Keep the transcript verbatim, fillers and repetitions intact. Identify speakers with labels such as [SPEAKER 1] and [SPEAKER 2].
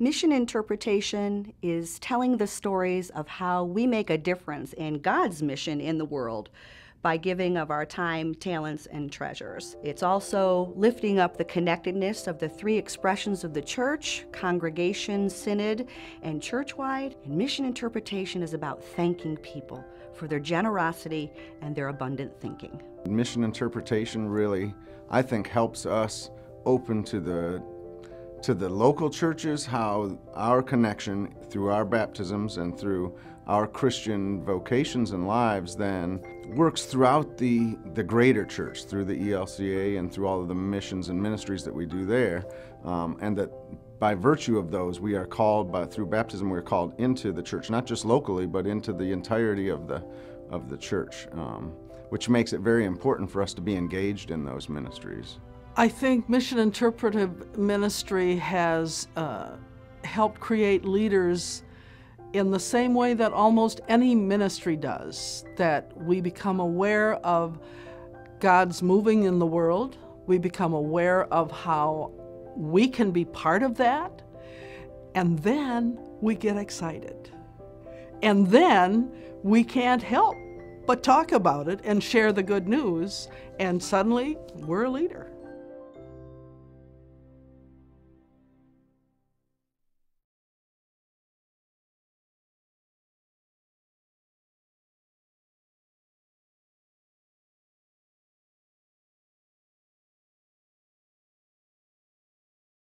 [SPEAKER 1] Mission interpretation is telling the stories of how we make a difference in God's mission in the world by giving of our time, talents, and treasures. It's also lifting up the connectedness of the three expressions of the church: congregation, synod, and churchwide. And mission interpretation is about thanking people for their generosity and their abundant thinking.
[SPEAKER 2] Mission interpretation really, I think, helps us open to the to the local churches, how our connection through our baptisms and through our Christian vocations and lives then works throughout the, the greater church, through the E L C A and through all of the missions and ministries that we do there, um, and that by virtue of those we are called, by, through baptism we're called into the church, not just locally, but into the entirety of the, of the church, um, which makes it very important for us to be engaged in those ministries.
[SPEAKER 3] I think mission interpretive ministry has uh, helped create leaders in the same way that almost any ministry does, that we become aware of God's moving in the world, we become aware of how we can be part of that, and then we get excited. And then we can't help but talk about it and share the good news, and suddenly we're a leader.